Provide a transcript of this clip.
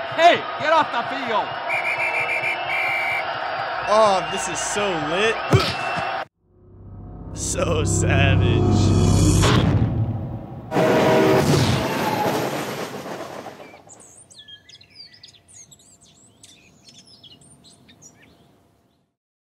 Hey, get off the field! Oh, this is so lit. So savage.